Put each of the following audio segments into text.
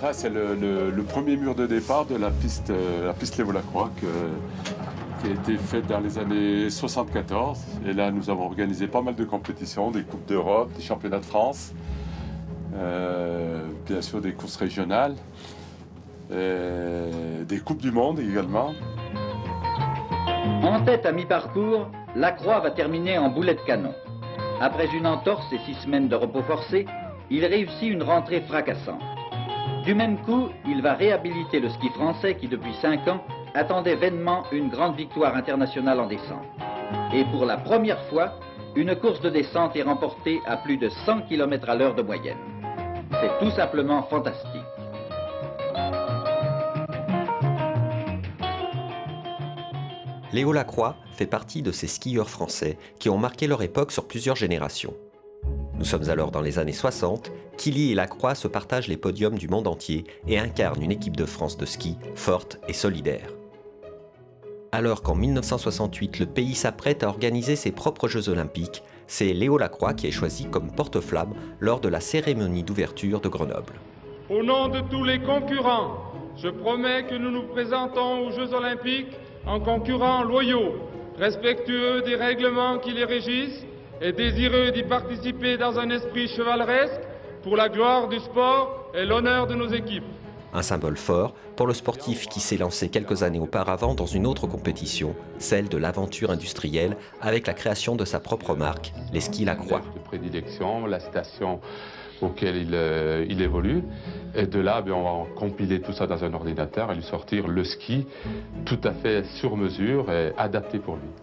Ça, c'est le premier mur de départ de la piste Léo-Lacroix qui a été faite dans les années 74. Et là, nous avons organisé pas mal de compétitions, des Coupes d'Europe, des Championnats de France, bien sûr des courses régionales, des Coupes du Monde également. En tête à mi-parcours, Lacroix va terminer en boulet de canon. Après une entorse et 6 semaines de repos forcé, il réussit une rentrée fracassante. Du même coup, il va réhabiliter le ski français qui, depuis 5 ans, attendait vainement une grande victoire internationale en descente. Et pour la première fois, une course de descente est remportée à plus de 100 km/h de moyenne. C'est tout simplement fantastique. Léo Lacroix fait partie de ces skieurs français qui ont marqué leur époque sur plusieurs générations. Nous sommes alors dans les années 60, Killy et Lacroix se partagent les podiums du monde entier et incarnent une équipe de France de ski forte et solidaire. Alors qu'en 1968, le pays s'apprête à organiser ses propres Jeux Olympiques, c'est Léo Lacroix qui est choisi comme porte-flamme lors de la cérémonie d'ouverture de Grenoble. Au nom de tous les concurrents, je promets que nous nous présentons aux Jeux Olympiques en concurrents loyaux, respectueux des règlements qui les régissent et désireux d'y participer dans un esprit chevaleresque pour la gloire du sport et l'honneur de nos équipes. Un symbole fort pour le sportif qui s'est lancé quelques années auparavant dans une autre compétition, celle de l'aventure industrielle, avec la création de sa propre marque, les skis Lacroix. De prédilection, la station auquel il évolue. Et de là, on va compiler tout ça dans un ordinateur et lui sortir le ski tout à fait sur mesure et adapté pour lui.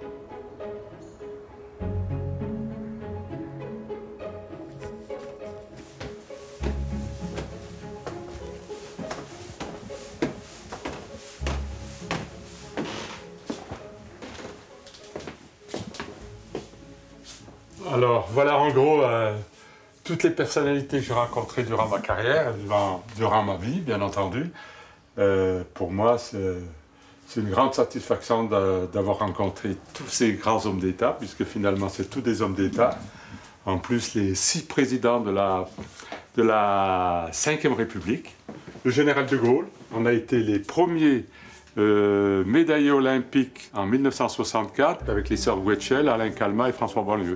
Alors, voilà en gros toutes les personnalités que j'ai rencontrées durant ma carrière, durant ma vie, bien entendu. Pour moi, c'est une grande satisfaction d'avoir rencontré tous ces grands hommes d'État, puisque finalement, c'est tous des hommes d'État. En plus, les 6 présidents de la 5e République. Le général de Gaulle, on a été les premiers médaillés olympiques en 1964 avec les sœurs Wetchel, Alain Calmat et François Bonlieu.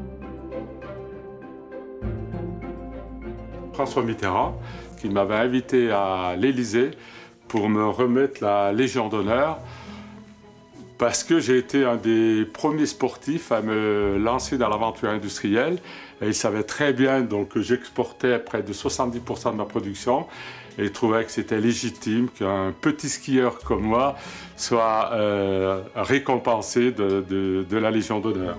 François Mitterrand, qui m'avait invité à l'Élysée pour me remettre la Légion d'honneur, parce que j'ai été un des premiers sportifs à me lancer dans l'aventure industrielle. Et il savait très bien donc, que j'exportais près de 70% de ma production. Et il trouvait que c'était légitime qu'un petit skieur comme moi soit récompensé de la Légion d'honneur.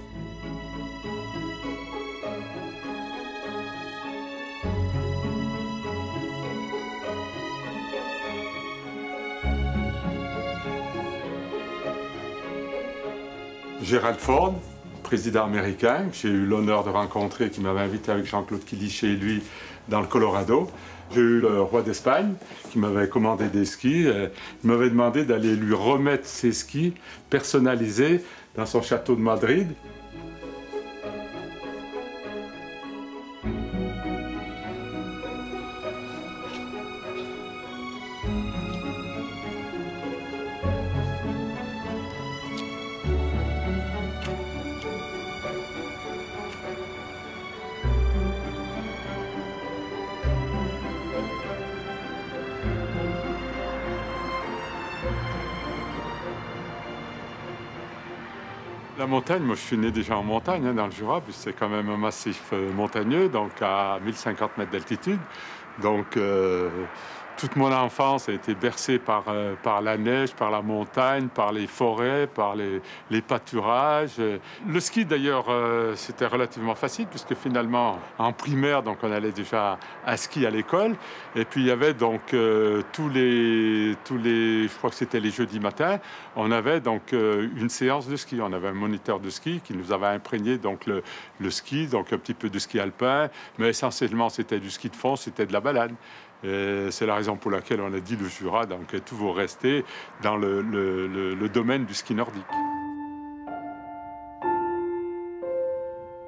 Gerald Ford, président américain, que j'ai eu l'honneur de rencontrer, qui m'avait invité avec Jean-Claude Killy chez lui dans le Colorado. J'ai eu le roi d'Espagne, qui m'avait commandé des skis. Il m'avait demandé d'aller lui remettre ses skis personnalisés dans son château de Madrid. La montagne, moi je suis né déjà en montagne, dans le Jura, puis c'est quand même un massif montagneux, donc à 1050 mètres d'altitude. Donc toute mon enfance a été bercée par la neige, par la montagne, par les forêts, par les pâturages. Le ski d'ailleurs, c'était relativement facile, puisque finalement en primaire, donc on allait déjà à ski à l'école. Et puis il y avait donc tous les, je crois que c'était les jeudis matins, on avait donc une séance de ski. On avait un moniteur de ski qui nous avait imprégné donc le ski, donc un petit peu de ski alpin, mais essentiellement c'était du ski de fond, c'était de la balade. C'est la raison pour laquelle on a dit le Jura, donc tout va rester dans le domaine du ski nordique.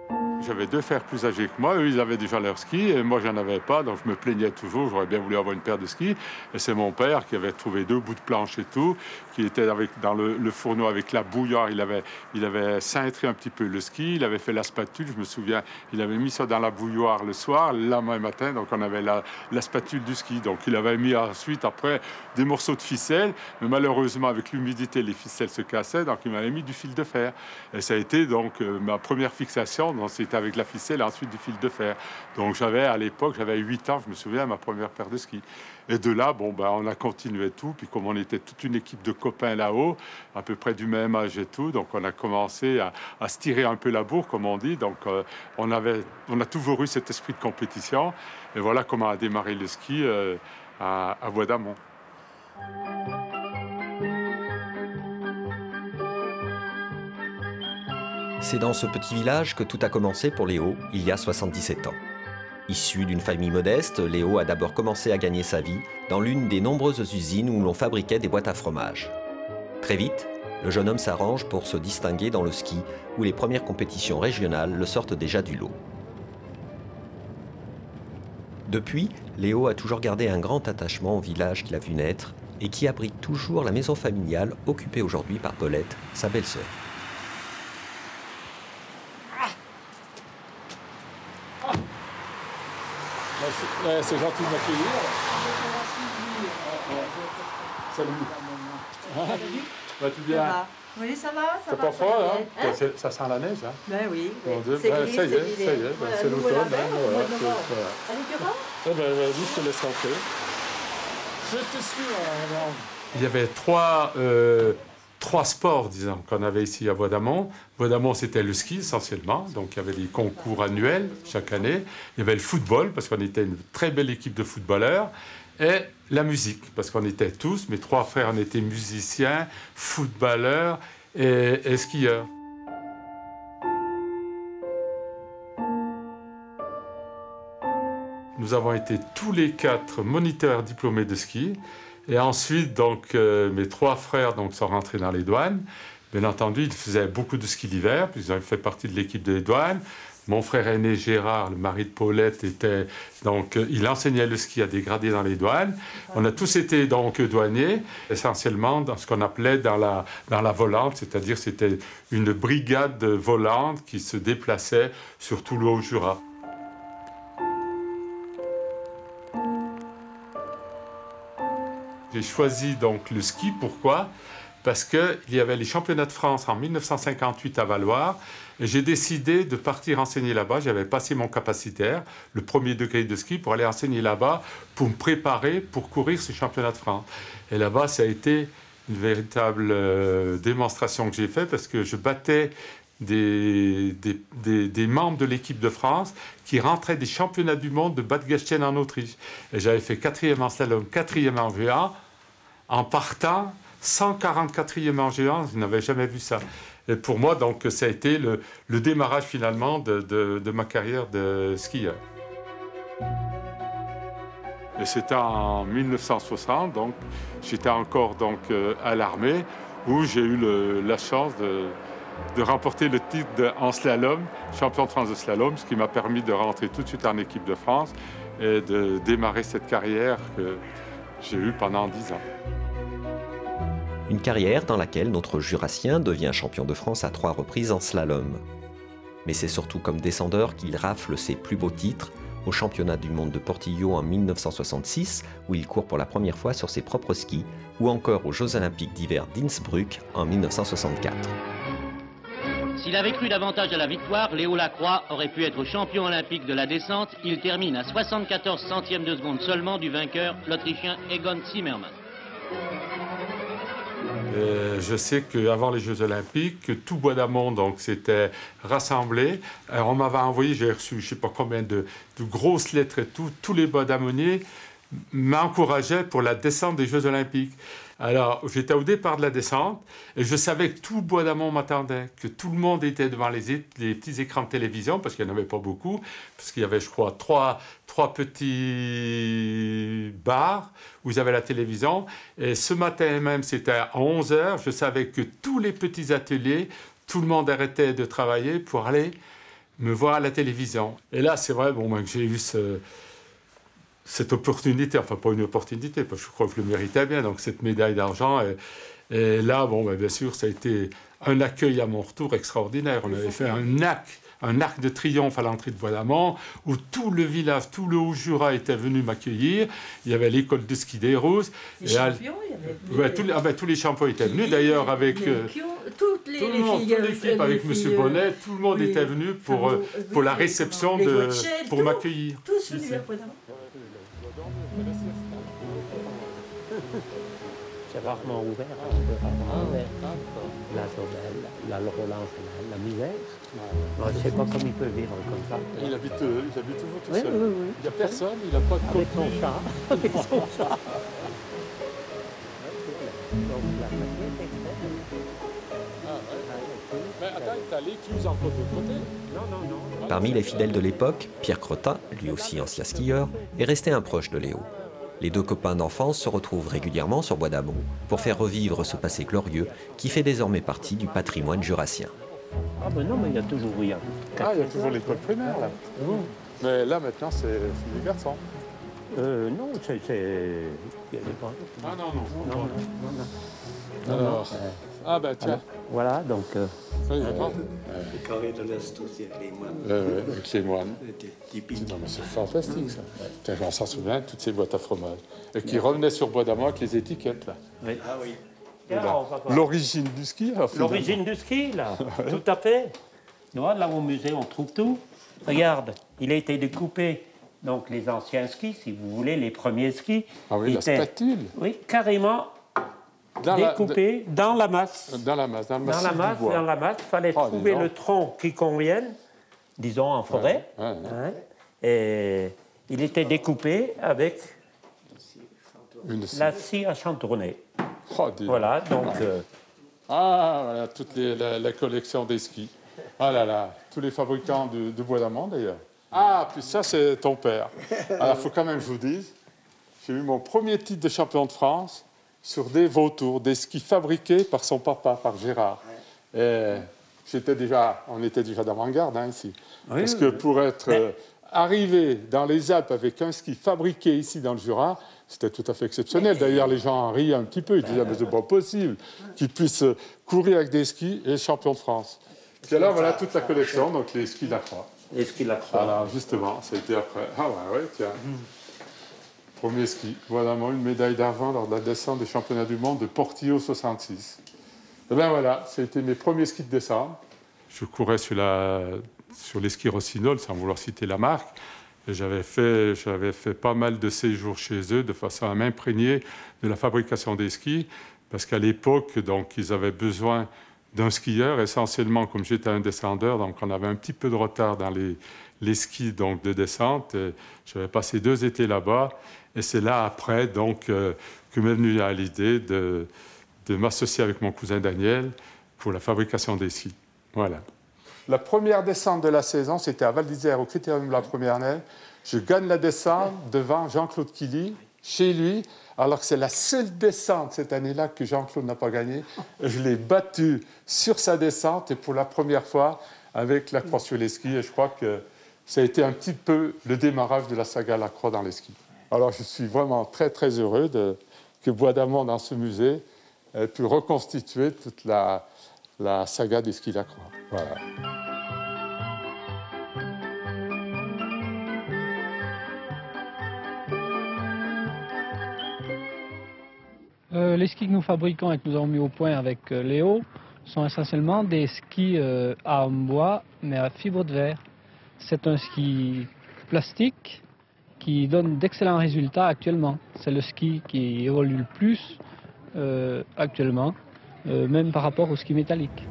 J'avais 2 frères plus âgés que moi. Eux, ils avaient déjà leur ski et moi, j'en avais pas. Donc, je me plaignais toujours. J'aurais bien voulu avoir une paire de skis. Et c'est mon père qui avait trouvé 2 bouts de planche et tout, qui était dans le fourneau avec la bouilloire. Il avait cintré un petit peu le ski. Il avait fait la spatule. Je me souviens, il avait mis ça dans la bouilloire le soir, le lendemain matin. Donc, on avait la spatule du ski. Donc, il avait mis ensuite, après, des morceaux de ficelle. Mais malheureusement, avec l'humidité, les ficelles se cassaient. Donc, il m'avait mis du fil de fer. Et ça a été donc ma première fixation. Donc, c'était avec la ficelle et ensuite du fil de fer. Donc à l'époque, j'avais 8 ans, je me souviens, ma première paire de skis. Et de là, on a continué tout. Puis comme on était toute une équipe de copains là-haut, à peu près du même âge et tout, donc on a commencé à se tirer un peu la bourre, comme on dit. Donc on a toujours eu cet esprit de compétition. Et voilà comment a démarré le ski à Bois d'Amont. C'est dans ce petit village que tout a commencé pour Léo, il y a 77 ans. Issu d'une famille modeste, Léo a d'abord commencé à gagner sa vie dans l'une des nombreuses usines où l'on fabriquait des boîtes à fromage. Très vite, le jeune homme s'arrange pour se distinguer dans le ski, où les premières compétitions régionales le sortent déjà du lot. Depuis, Léo a toujours gardé un grand attachement au village qu'il a vu naître et qui abrite toujours la maison familiale occupée aujourd'hui par Paulette, sa belle-sœur. C'est gentil de m'accueillir. Salut. Vas-tu bien? Oui, ça va. C'est pas froid, hein? Ça sent la neige, hein? Ben oui. Ça y est. C'est l'automne. Allez, tu rentres? Vas-y, je te laisse rentrer. Je te suis. Il y avait trois sports, disons, qu'on avait ici à Bois d'Amont. Bois d'Amont, c'était le ski, essentiellement. Donc, il y avait des concours annuels chaque année. Il y avait le football, parce qu'on était une très belle équipe de footballeurs. Et la musique, parce qu'on était tous, mes 3 frères, on était musiciens, footballeurs et skieurs. Nous avons été tous les 4 moniteurs diplômés de ski. Et ensuite, donc, mes 3 frères sont rentrés dans les douanes. Bien entendu, ils faisaient beaucoup de ski l'hiver, puis ils ont fait partie de l'équipe des douanes. Mon frère aîné Gérard, le mari de Paulette, il enseignait le ski à des gradés dans les douanes. On a tous été donc douaniers, essentiellement dans ce qu'on appelait dans la volante, c'est-à-dire c'était une brigade volante qui se déplaçait sur tout le Haut-Jura. J'ai choisi donc le ski, pourquoi? Parce qu'il y avait les championnats de France en 1958 à Valloire, et j'ai décidé de partir enseigner là-bas. J'avais passé mon capacitaire, le premier degré de ski, pour aller enseigner là-bas, pour me préparer pour courir ces championnats de France. Et là-bas, ça a été une véritable démonstration que j'ai faite, parce que je battais des membres de l'équipe de France qui rentraient des championnats du monde de Bad Gastein en Autriche. Et j'avais fait 4e en slalom, 4e en géant, en partant 144e en géant, je n'avais jamais vu ça. Et pour moi, donc, ça a été le démarrage finalement de ma carrière de skieur. Et c'était en 1960, donc j'étais encore à l'armée, où j'ai eu la chance de remporter le titre en slalom, champion de France de slalom, ce qui m'a permis de rentrer tout de suite en équipe de France et de démarrer cette carrière que j'ai eue pendant 10 ans. Une carrière dans laquelle notre Jurassien devient champion de France à 3 reprises en slalom. Mais c'est surtout comme descendeur qu'il rafle ses plus beaux titres, au championnat du monde de Portillo en 1966, où il court pour la première fois sur ses propres skis, ou encore aux Jeux olympiques d'hiver d'Innsbruck en 1964. S'il avait cru davantage à la victoire, Léo Lacroix aurait pu être champion olympique de la descente. Il termine à 74 centièmes de seconde seulement du vainqueur, l'Autrichien Egon Zimmermann. Je sais qu'avant les Jeux olympiques, tout Bois d'Amont s'était rassemblé. Alors, on m'avait envoyé, j'ai reçu je ne sais pas combien de grosses lettres et tout. Tous les Bois d'Amoniers m'encourageaient pour la descente des Jeux olympiques. Alors, j'étais au départ de la descente et je savais que tout Bois d'Amont m'attendait, que tout le monde était devant les petits écrans de télévision, parce qu'il n'y en avait pas beaucoup, parce qu'il y avait, je crois, trois petits bars où ils avaient la télévision. Et ce matin même, c'était à 11 h, je savais que tous les petits ateliers, tout le monde arrêtait de travailler pour aller me voir à la télévision. Et là, c'est vrai bon, que j'ai eu cette opportunité, enfin pas une opportunité, parce que je crois que je le méritais bien, donc cette médaille d'argent. Et là, bon, bien sûr, ça a été un accueil à mon retour extraordinaire. On avait fait un arc de triomphe à l'entrée de Bois-d'Amont, où tout le village, tout le Haut-Jura était venu m'accueillir. Il y avait l'école de ski des Roses. Les champions, il y avait... tous les champions étaient venus, d'ailleurs, avec... toutes les filles, toute l'équipe, avec M. Bonnet, tout le monde était venu pour la réception, pour m'accueillir. Tous venus vers Bois-d'Amont. C'est rarement ouvert. La relance, la misère. Ouais. Je ne sais pas comment il peut vivre comme ça. Il habite toujours tout seul. Oui. Il n'y a personne, il n'a pas de avec son chat. Avec son chat. Donc la famille est extrême. Mais attends, t'as l'écluse encore de côté? Non. Parmi les fidèles de l'époque, Pierre Crottin, lui aussi ancien skieur, est resté un proche de Léo. Les deux copains d'enfance se retrouvent régulièrement sur Bois-d'Amont pour faire revivre ce passé glorieux qui fait désormais partie du patrimoine jurassien. Ah ben non, mais il y a toujours rien. Il y a toujours l'école primaire, là. Mais là, maintenant, c'est les garçons. Non, c'est... Ah non. Alors, ben tiens. Voilà, donc... Le carré de l'Est aussi, avec les moines. Avec les moines. Typique. Non, mais c'est fantastique, ça. On s'en souvient, toutes ces boîtes à fromage. Et qui revenaient sur Bois-d'Amont avec les étiquettes, là. Oui. Ah oui. L'origine du ski, là. L'origine du ski, là. Tout à fait. Là, au musée, on trouve tout. Regarde, il a été découpé. Donc, les anciens skis, si vous voulez, les premiers skis. Ah oui, la spatule. Oui, carrément découpé dans la masse. Dans la masse. Il fallait trouver le tronc qui convienne, disons en forêt. Et il était découpé avec la scie à chantourner. Voilà, donc... voilà, toute la collection des skis. Ah là là, tous les fabricants de Bois-d'Amont, d'ailleurs. Ah, puis ça, c'est ton père. Alors, il faut quand même que je vous dise, j'ai eu mon premier titre de champion de France sur des vautours, des skis fabriqués par son papa, par Gérard. Et on était déjà d'avant-garde ici. Parce que pour être arrivé dans les Alpes avec un ski fabriqué ici dans le Jura, c'était tout à fait exceptionnel. D'ailleurs, les gens en riaient un petit peu. Ils disaient, mais c'est pas possible qu'ils puissent courir avec des skis et champion de France. Et là, voilà toute la collection, donc les skis Lacroix. Les skis Lacroix. Voilà, justement, ça a été après. Ah ouais, tiens. Premier ski. Voilà, une médaille d'argent lors de la descente des championnats du monde de Portillo 66. Et bien voilà, ça a été mes premiers skis de descente. Je courais sur les skis Rossinol, sans vouloir citer la marque. J'avais fait pas mal de séjours chez eux de façon à m'imprégner de la fabrication des skis, parce qu'à l'époque, donc, ils avaient besoin d'un skieur, essentiellement, comme j'étais un descendeur, donc on avait un petit peu de retard dans les skis donc, de descente. J'avais passé 2 étés là-bas, et c'est là, après, donc, que m'est venue l'idée de m'associer avec mon cousin Daniel pour la fabrication des skis. Voilà. La première descente de la saison, c'était à Val d'Isère, au Critérium de la Première Neige. Je gagne la descente devant Jean-Claude Killy, chez lui, alors que c'est la seule descente cette année-là que Jean-Claude n'a pas gagné. Je l'ai battu sur sa descente, et pour la première fois, avec la croix sur les skis. Et je crois que ça a été un petit peu le démarrage de la saga Lacroix dans les skis. Alors, je suis vraiment très, très heureux que Bois-d'Amont, dans ce musée, ait pu reconstituer toute la saga des skis Lacroix. Voilà. Les skis que nous fabriquons et que nous avons mis au point avec Léo sont essentiellement des skis en bois, mais à fibre de verre. C'est un ski plastique qui donne d'excellents résultats actuellement. C'est le ski qui évolue le plus actuellement, même par rapport au ski métallique.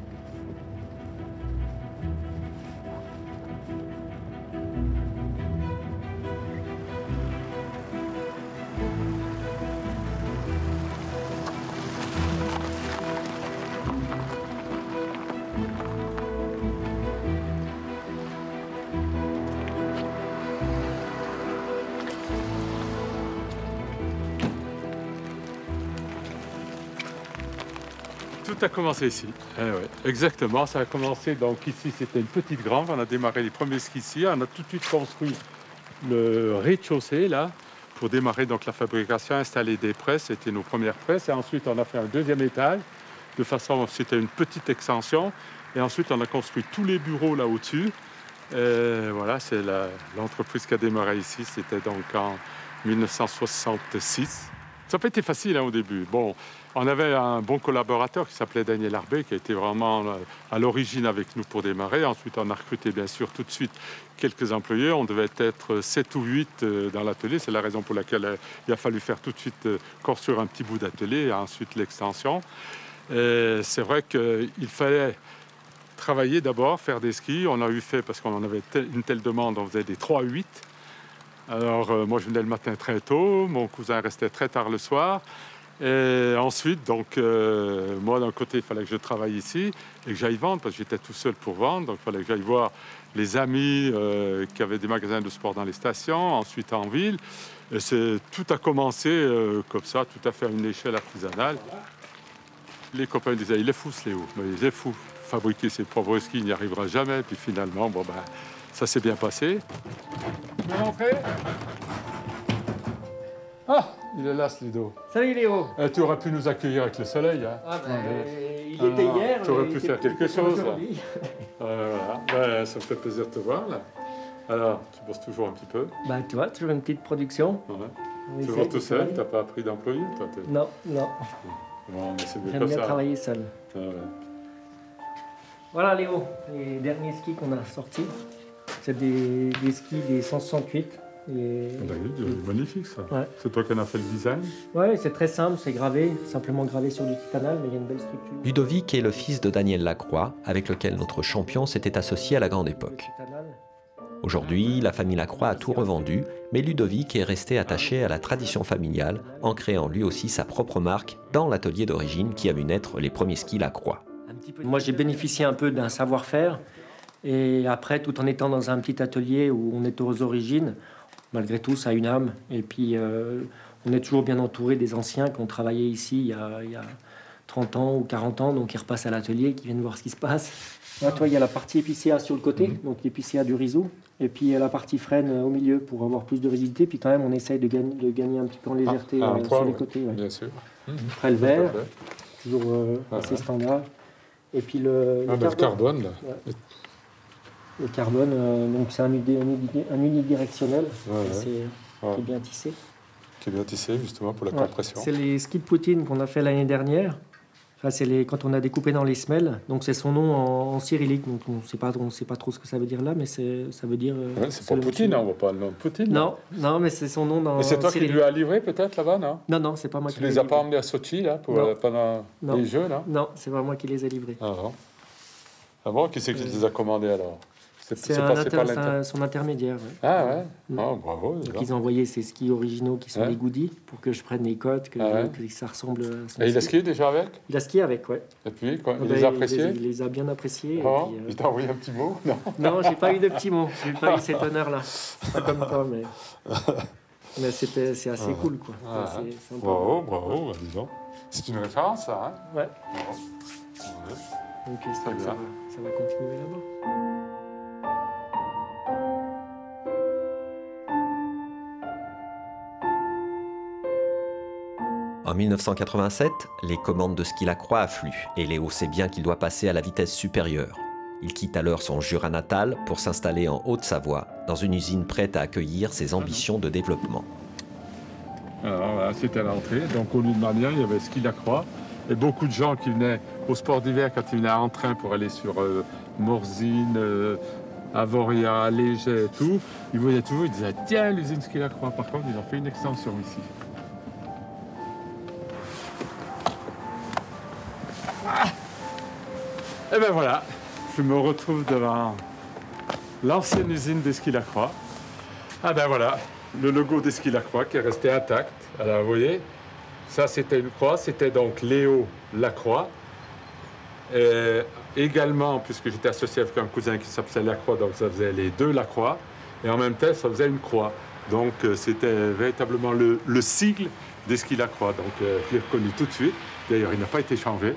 Tout a commencé ici. Ouais. Exactement, ça a commencé, donc ici c'était une petite grange, on a démarré les premiers skis ici, on a tout de suite construit le rez-de-chaussée là, pour démarrer donc la fabrication, installer des presses, c'était nos premières presses, et ensuite on a fait un deuxième étage, de façon, c'était une petite extension, et ensuite on a construit tous les bureaux là au-dessus. Voilà, c'est l'entreprise qui a démarré ici, c'était donc en 1966. Ça n'a pas été facile au début. Bon, on avait un bon collaborateur qui s'appelait Daniel Arbé, qui a été vraiment à l'origine avec nous pour démarrer. Ensuite, on a recruté bien sûr tout de suite quelques employés. On devait être 7 ou 8 dans l'atelier. C'est la raison pour laquelle il a fallu faire tout de suite construire un petit bout d'atelier et ensuite l'extension. C'est vrai qu'il fallait travailler d'abord, faire des skis. On a eu fait, parce qu'on en avait une telle demande, on faisait des 3-8. Alors, moi, je venais le matin très tôt. Mon cousin restait très tard le soir. Et ensuite, donc, moi, d'un côté, il fallait que je travaille ici et que j'aille vendre, parce que j'étais tout seul pour vendre. Donc, il fallait que j'aille voir les amis qui avaient des magasins de sport dans les stations, ensuite en ville. Et tout a commencé comme ça, tout à fait à une échelle artisanale. Les copains disaient, il est fou, ce Léo. Mais il est fou. Fabriquer ses propres skis, il n'y arrivera jamais. Puis finalement, bon, ben, ça s'est bien passé. Tu peux rentrer? Ah, il est là, ce Ludo. Salut Léo. Tu aurais pu nous accueillir avec le soleil. Hein. Ah ben, il était hier. Tu aurais pu faire quelque chose. Voilà. Ben, ça me fait plaisir de te voir. Là. Alors, tu bosses toujours un petit peu? Bah, tu vois, toujours une petite production. Ouais. Toujours tout seul? Tu n'as pas appris d'employé? Non, non. Bon, mais c'est bien J'aime comme bien ça. travailler seul. Ah, ouais. Voilà Léo, les derniers skis qu'on a sortis. C'est des skis des 168. Magnifique ça. Ouais. C'est toi qui en as fait le design? Ouais, c'est très simple, c'est gravé, simplement gravé sur du titanal, mais il y a une belle structure. Ludovic est le fils de Daniel Lacroix, avec lequel notre champion s'était associé à la grande époque. Aujourd'hui, la famille Lacroix a tout revendu, mais Ludovic est resté attaché à la tradition familiale, en créant lui aussi sa propre marque dans l'atelier d'origine qui a vu naître les premiers skis Lacroix. Moi, j'ai bénéficié un peu d'un savoir-faire, et après, tout en étant dans un petit atelier où on est aux origines, malgré tout, ça a une âme. Et puis, on est toujours bien entouré des anciens qui ont travaillé ici il y a 30 ans ou 40 ans, donc ils repassent à l'atelier, qui viennent voir ce qui se passe. Là, toi, il y a la partie épicéa sur le côté, donc l'épicéa du riseau, et puis la partie frêne au milieu pour avoir plus de rigidité. Puis quand même, on essaye de gagner un petit peu en légèreté sur les côtés. Ouais. Bien sûr. Après le verre, toujours assez standard. Et puis le carbone, là. Ouais. Le carbone, donc c'est un unidirectionnel, qui est bien tissé. Qui est bien tissé, justement, pour la compression. C'est les skis de Poutine qu'on a fait l'année dernière. Enfin, c'est quand on a découpé dans les semelles. Donc c'est son nom en cyrillique. Donc on ne sait pas trop ce que ça veut dire là, mais ça veut dire... c'est pas Poutine, on ne voit pas le nom de Poutine. Non, mais c'est son nom dans... Et c'est toi qui lui as livré peut-être là-bas, non? Non, c'est pas moi qui les ai livrés. Tu les as pas emmenés à Sochi, là, pendant les Jeux, là? Non, c'est pas moi qui les ai livrés. Ah bon? Qui c'est qui les a commandés, alors? C'est son intermédiaire. Ouais. Ah ouais? Oh, bravo. Donc ils ont envoyé ces skis originaux qui sont des goodies pour que je prenne les cotes, que ça ressemble à son Et il a skié déjà avec? Il a skié avec, ouais. Et puis, il les a appréciés? Il les a bien appréciés. Oh, puis, il t'a envoyé un petit mot? Non, non, j'ai pas eu de petit mot. J'ai pas eu cet honneur-là. Pas comme toi, mais... Mais c'est assez cool, quoi. C'est sympa. Bravo, disons. C'est une référence, ça, hein? Ouais. Donc ça va continuer là-bas. En 1987, les commandes de ski Lacroix affluent et Léo sait bien qu'il doit passer à la vitesse supérieure. Il quitte alors son Jura natal pour s'installer en Haute-Savoie, dans une usine prête à accueillir ses ambitions de développement. Alors voilà, c'était à l'entrée. Donc au lieu de Marnière, il y avait ski Lacroix. Et beaucoup de gens qui venaient au sport d'hiver quand ils venaient en train pour aller sur Morzine, Avoria, Léger et tout, ils voyaient toujours, ils disaient « Tiens, l'usine ski Lacroix ». Par contre, ils ont fait une extension ici. Et ben voilà, je me retrouve devant l'ancienne usine des skis Lacroix. Ah ben voilà, le logo des skis Lacroix qui est resté intact. Alors vous voyez, ça c'était une croix, c'était donc Léo Lacroix. Et également, puisque j'étais associé avec un cousin qui s'appelait Lacroix, donc ça faisait les deux Lacroix. Et en même temps, ça faisait une croix. Donc, c'était véritablement le sigle des skis Lacroix. Donc, je l'ai reconnu tout de suite. D'ailleurs, il n'a pas été changé.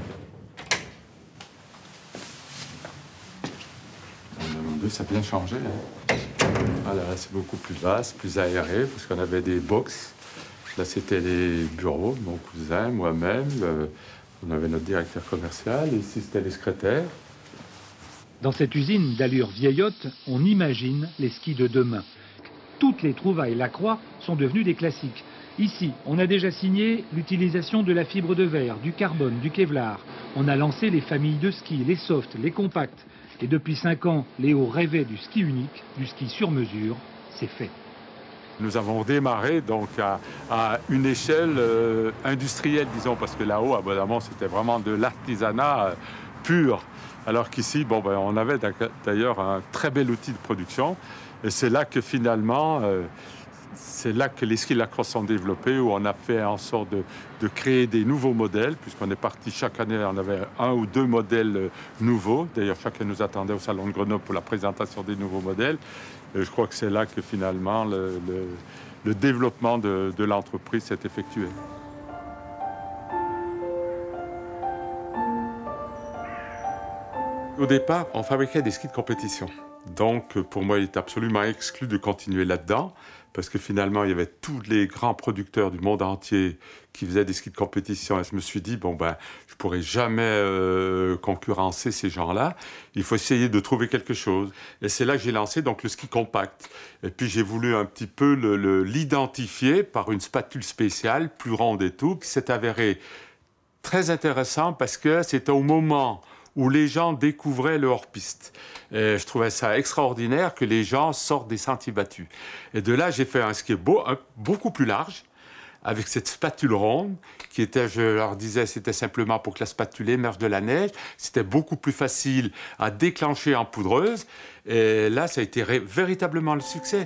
Ça a bien changé. Hein. Voilà, là, c'est beaucoup plus vaste, plus aéré, parce qu'on avait des box. Là, c'était les bureaux, mon cousin, moi-même. On avait notre directeur commercial. Ici, c'était les secrétaires. Dans cette usine d'allure vieillotte, on imagine les skis de demain. Toutes les trouvailles Lacroix sont devenues des classiques. Ici, on a déjà signé l'utilisation de la fibre de verre, du carbone, du Kevlar. On a lancé les familles de skis, les softs, les compacts. Et depuis 5 ans, Léo rêvait du ski unique, du ski sur mesure. C'est fait. Nous avons démarré donc à une échelle industrielle, disons, parce que là-haut, à Bois-d'Amont, c'était vraiment de l'artisanat pur. Alors qu'ici, bon, ben, on avait d'ailleurs un très bel outil de production. Et c'est là que finalement, c'est là que les skis Lacroix sont développés, où on a fait en sorte de créer des nouveaux modèles, puisqu'on est parti chaque année, on avait 1 ou 2 modèles nouveaux. D'ailleurs, chacun nous attendait au Salon de Grenoble pour la présentation des nouveaux modèles. Et je crois que c'est là que finalement le développement de l'entreprise s'est effectué. Au départ, on fabriquait des skis de compétition. Donc, pour moi, il est absolument exclu de continuer là-dedans, parce que finalement, il y avait tous les grands producteurs du monde entier qui faisaient des skis de compétition. Et je me suis dit, bon, ben, je ne pourrai jamais concurrencer ces gens-là. Il faut essayer de trouver quelque chose. Et c'est là que j'ai lancé donc, le ski compact. Et puis, j'ai voulu un petit peu l'identifier par une spatule spéciale, plus ronde et tout, qui s'est avéré très intéressant parce que c'était au moment où les gens découvraient le hors-piste. Et je trouvais ça extraordinaire que les gens sortent des sentiers battus. Et de là, j'ai fait un ski beaucoup plus large, avec cette spatule ronde, qui était, je leur disais, c'était simplement pour que la spatule émerge de la neige. C'était beaucoup plus facile à déclencher en poudreuse. Et là, ça a été véritablement le succès.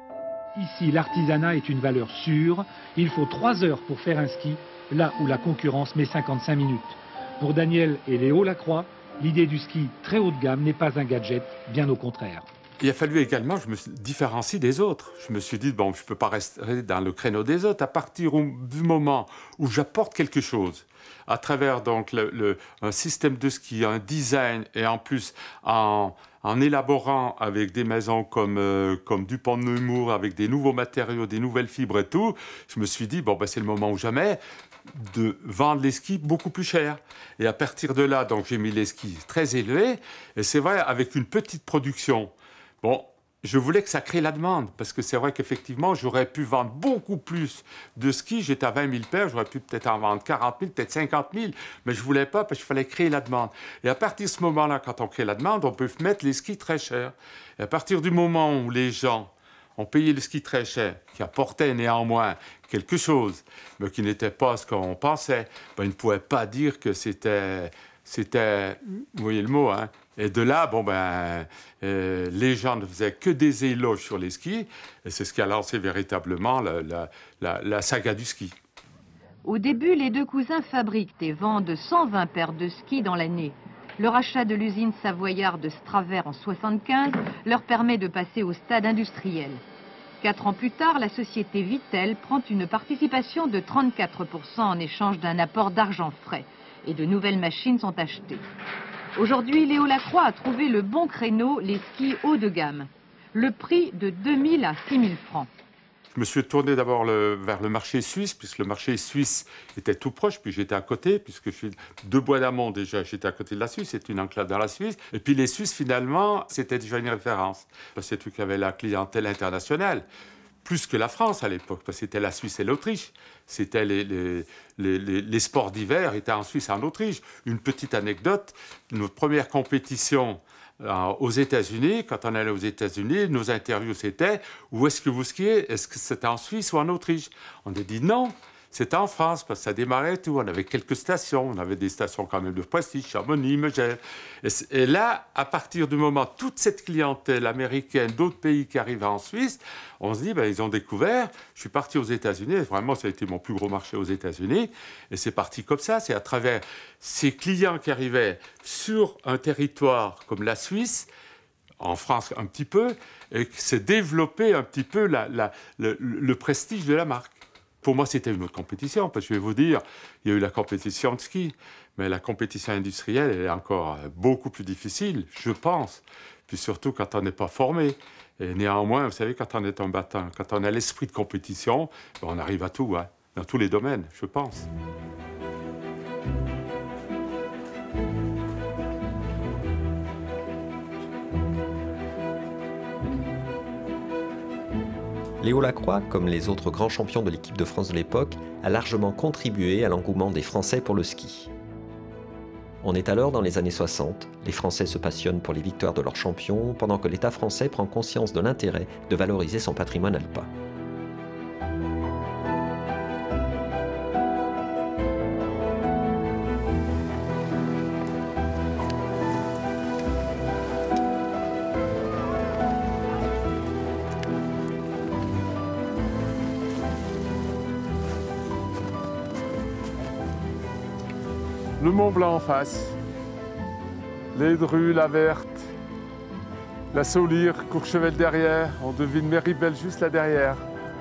Ici, l'artisanat est une valeur sûre. Il faut 3 heures pour faire un ski, là où la concurrence met 55 minutes. Pour Daniel et Léo Lacroix, l'idée du ski très haut de gamme n'est pas un gadget, bien au contraire. Il a fallu également que je me différencie des autres. Je me suis dit, bon, je ne peux pas rester dans le créneau des autres. À partir du moment où j'apporte quelque chose, à travers donc un système de ski, un design, et en plus en élaborant avec des maisons comme Dupont de Nemours, avec des nouveaux matériaux, des nouvelles fibres et tout, je me suis dit, bon, ben, c'est le moment ou jamais de vendre les skis beaucoup plus cher. Et à partir de là, donc, j'ai mis les skis très élevés. Et c'est vrai, avec une petite production, bon, je voulais que ça crée la demande. Parce que c'est vrai qu'effectivement, j'aurais pu vendre beaucoup plus de skis. J'étais à 20 000 paires, j'aurais pu peut-être en vendre 40 000, peut-être 50 000. Mais je ne voulais pas parce qu'il fallait créer la demande. Et à partir de ce moment-là, quand on crée la demande, on peut mettre les skis très chers. Et à partir du moment où les gens ont payé le ski très cher, qui apportait néanmoins quelque chose, mais qui n'était pas ce qu'on pensait, ben, ils ne pouvaient pas dire que c'était, vous voyez le mot, hein? Et de là, bon, ben, les gens ne faisaient que des éloges sur les skis, et c'est ce qui a lancé véritablement la saga du ski. Au début, les 2 cousins fabriquent et vendent 120 paires de skis dans l'année. Le rachat de l'usine savoyarde de Stravert en 1975 leur permet de passer au stade industriel. 4 ans plus tard, la société Vittel prend une participation de 34% en échange d'un apport d'argent frais. Et de nouvelles machines sont achetées. Aujourd'hui, Léo Lacroix a trouvé le bon créneau, les skis haut de gamme. Le prix de 2 000 à 6 000 francs. Je me suis tourné d'abord vers le marché suisse, puisque le marché suisse était tout proche, puis j'étais à côté, puisque je suis de Bois-d'Amont déjà, j'étais à côté de la Suisse, c'est une enclave dans la Suisse. Et puis les Suisses, finalement, c'était déjà une référence. C'est eux qui avaient la clientèle internationale, plus que la France à l'époque, parce que c'était la Suisse et l'Autriche. C'était les sports d'hiver étaient en Suisse et en Autriche. Une petite anecdote, notre première compétition aux États-Unis, quand on allait aux États-Unis, nos interviews c'était « Où est-ce que vous skiez? Est-ce que c'était en Suisse ou en Autriche ?» On a dit non, c'était en France, parce que ça démarrait tout. On avait quelques stations, on avait des stations quand même de prestige, Chamonix, Megève. Et là, à partir du moment, toute cette clientèle américaine, d'autres pays qui arrivaient en Suisse, on se dit, ben, ils ont découvert. Je suis parti aux États-Unis, vraiment, ça a été mon plus gros marché aux États-Unis. Et c'est parti comme ça, c'est à travers ces clients qui arrivaient sur un territoire comme la Suisse. en France un petit peu, et que c'est développer un petit peu le prestige de la marque. Pour moi, c'était une autre compétition, parce que je vais vous dire, il y a eu la compétition de ski, mais la compétition industrielle, elle est encore beaucoup plus difficile, je pense. Puis surtout quand on n'est pas formé. Et néanmoins, vous savez, quand on est un battant, quand on a l'esprit de compétition, on arrive à tout, hein, dans tous les domaines, je pense. Léo Lacroix, comme les autres grands champions de l'équipe de France de l'époque, a largement contribué à l'engouement des Français pour le ski. On est alors dans les années 60, les Français se passionnent pour les victoires de leurs champions, pendant que l'État français prend conscience de l'intérêt de valoriser son patrimoine alpin. Le Mont Blanc en face, les Drues, la Verte, la Saulire, Courchevel derrière, on devine Méribel juste là derrière.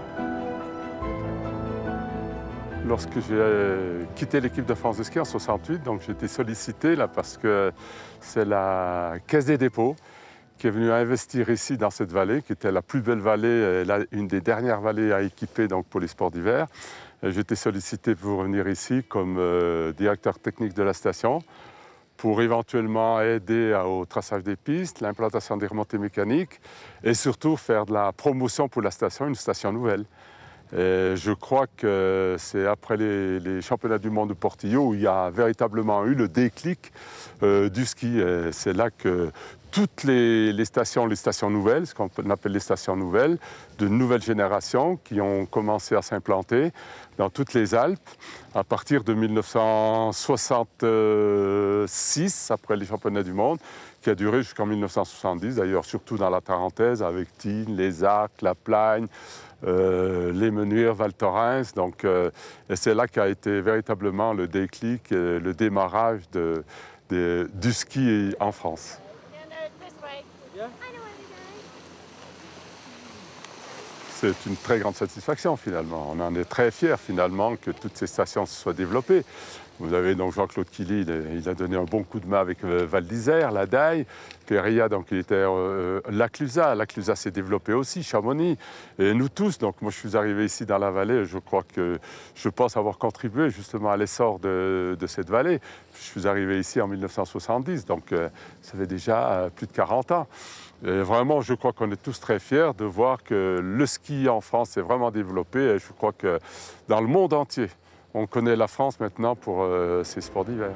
Lorsque j'ai quitté l'équipe de France de ski en 68, donc j'ai été sollicité là parce que c'est la Caisse des dépôts qui est venue investir ici dans cette vallée, qui était la plus belle vallée, une des dernières vallées à équiper donc, pour les sports d'hiver. J'ai été sollicité pour venir ici comme directeur technique de la station pour éventuellement aider au traçage des pistes, l'implantation des remontées mécaniques et surtout faire de la promotion pour la station, une station nouvelle. Et je crois que c'est après les championnats du monde de Portillo où il y a véritablement eu le déclic du ski. C'est là que toutes les stations nouvelles, ce qu'on appelle les stations nouvelles, de nouvelles générations qui ont commencé à s'implanter dans toutes les Alpes à partir de 1966, après les championnats du monde, qui a duré jusqu'en 1970, d'ailleurs surtout dans la Tarentaise, avec Tignes, les Arcs, la Plagne, les Menuires, Val Thorens. Donc, et c'est là qu'a été véritablement le déclic, le démarrage du ski en France. C'est une très grande satisfaction finalement. On en est très fiers finalement que toutes ces stations se soient développées. Vous avez donc Jean-Claude Killy, il a donné un bon coup de main avec Val d'Isère, la Daille. Péria, donc il était Laclusaz. Laclusaz s'est développé aussi, Chamonix. Et nous tous, donc moi je suis arrivé ici dans la vallée, je crois que je pense avoir contribué justement à l'essor de cette vallée. Je suis arrivé ici en 1970, donc ça fait déjà plus de 40 ans. Et vraiment, je crois qu'on est tous très fiers de voir que le ski en France s'est vraiment développé. Et je crois que dans le monde entier, on connaît la France maintenant pour ses sports d'hiver.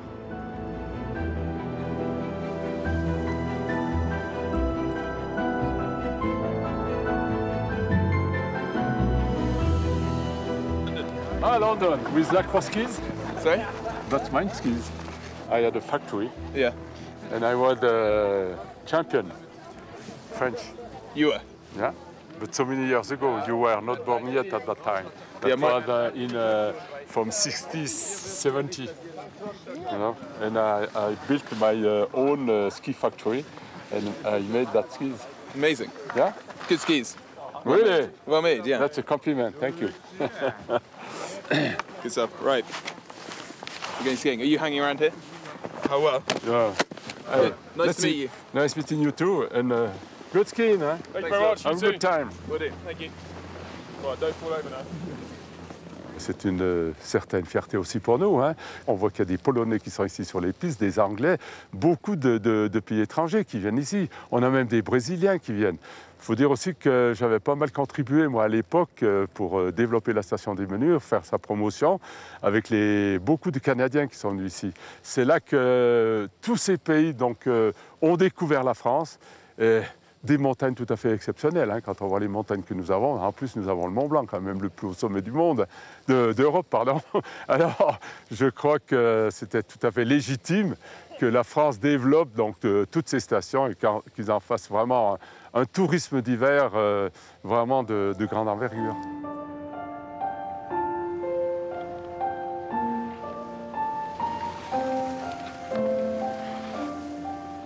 Ah, London, with Lacroix skis. Sorry? That's mine skis. I had a factory. Yeah. And I was the champion, French. You were? Yeah. But so many years ago, you were not born yet at that time. That Yeah, was from 60s, 70, you know. And I built my own ski factory, and I made that skis. Amazing. Yeah. Good skis. Really? Well made, yeah. That's a compliment. Thank you. Good stuff. Right. You're going skiing. Are you hanging around here? Oh well. Yeah. Nice to meet you. Nice meeting you too, and good skiing, huh? Thank you very much. Have a good time. Will do. Thank you. Right, don't fall over now. C'est une certaine fierté aussi pour nous, hein. On voit qu'il y a des Polonais qui sont ici sur les pistes, des Anglais, beaucoup de pays étrangers qui viennent ici. On a même des Brésiliens qui viennent. Il faut dire aussi que j'avais pas mal contribué, moi, à l'époque, pour développer la station des Menures, faire sa promotion, avec beaucoup de Canadiens qui sont venus ici. C'est là que tous ces pays donc, ont découvert la France. Et des montagnes tout à fait exceptionnelles, hein, quand on voit les montagnes que nous avons. En plus, nous avons le Mont Blanc, quand même le plus haut sommet du monde, d'Europe, pardon. Alors, je crois que c'était tout à fait légitime que la France développe donc, toutes ces stations et qu'ils en fassent vraiment un tourisme d'hiver vraiment de grande envergure.